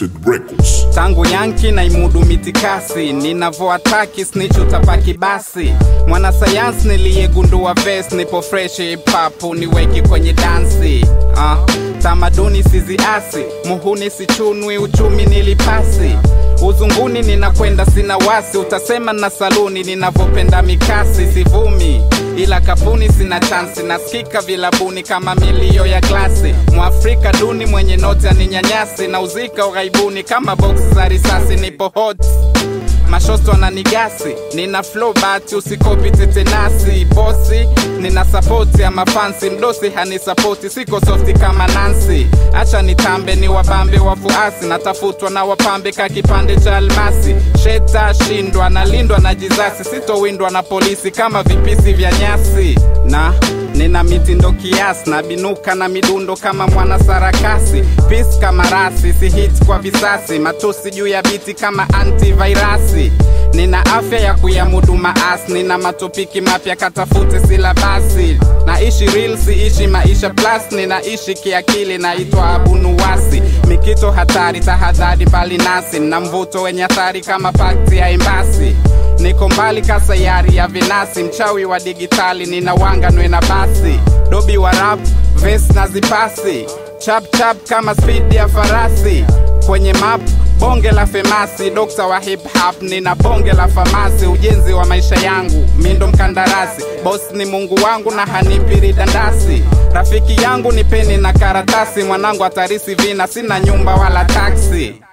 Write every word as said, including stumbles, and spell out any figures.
Unlimited Records. Tangu yanki na imudu mitikasi, ninavoataki snitch utapaki basi. Mwana science niliyegundua verse, nipo fresh hip hop niweki kwenye dansi. uh, Tamaduni siziasi, muhuni sichunwi, uchumi nilipasi. Uzunguni ninakwenda sina wasi, utasema na saluni ninavopenda mikasi. Sivumi ila kapuni sina chansi, nasikika vilabuni kama milio ya glasi. Mwafrika duni mwenye noti aninyanyasi, na uzika ughaibuni kama box za risasi. Nipo hot mashosto na nigasi, nina flow bati usikopi tetenasi. Bosi nina support ya mafansi, mdosi hani support, siko softi kama Nancy. Acha nitambe ni wabambe wafuasi, natafutwa na wapambe kakipande cha almasi. Sheta shindwa na lindwa na jizasi, sito windwa na polisi kama vipisi vya nyasi. Na nina mitindo kiasi, na binuka na midundo kama mwana sarakasi. Peace kama rasi, si hit kwa visasi, matusi juu ya biti kama antivirasi. Nina afya ya kuyamudu maasi, nina matopiki mapya katafute silabasi. Naishi real siishi maisha plus, ninaishi kiakili naitwa Abunuwasi. Mikito hatari tahadhari bali nasi, na mvuto wenye athari kama pakti ya embasi. Niko mbali kasayari ya vinasi, mchawi wa digitali ninawanga nwe na basi. Dobi wa rap, verse na zipasi, chap chap kama speed ya farasi. Kwenye map, bonge la femasi, dokta wa hip hop, nina bonge la famasi. Ujenzi wa maisha yangu, mindo mkandarasi, boss ni Mungu wangu na hanipiri dandasi. Rafiki yangu ni peni na karatasi, mwanangu atarisi vina, sina nyumba wala taksi.